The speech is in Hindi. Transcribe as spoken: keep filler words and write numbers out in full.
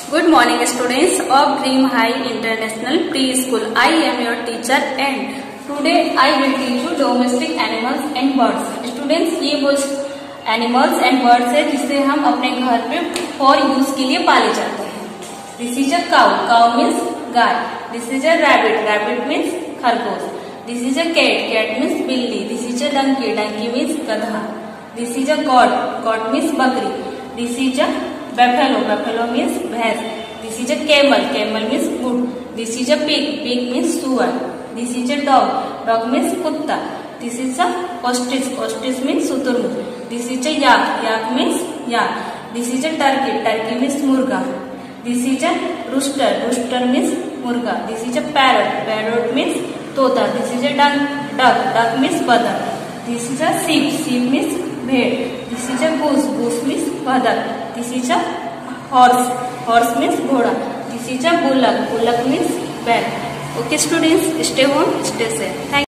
Good morning students of Dream High International Preschool. I am your teacher and today I will teach you domestic animals and birds. Students, ये वो animals and birds है जिसे हम अपने घर पे for use के लिए पाले जाते हैं. This is a cow. Cow means guy. This is a rabbit. Rabbit means खरगोश. This is a cat. Cat means बिल्ली. This is a donkey. Donkey means गधा. This is a goat. Goat means बकरी. This is a buffalo. Buffalo means भैंस. This is a camel. Camel means ऊंट. This is a pig. Pig means सुअर. This is a dog. Dog means कुत्ता. This is a ostrich. Ostrich means शुतुरमुर्ग. This is a yak. Yak means yak. This is a turkey. Turkey means मुर्गा. This is a rooster. Rooster means मुर्गा. This is a parrot. Parrot means तोता. This is a duck. Duck means बतख. This is a sheep. Sheep means भेड़. This is a goose. Goose means बतख. This is a horse. Horse means घोड़ा. This is a bullock. Bullock means बैल. Okay students, stay home, stay safe. Thank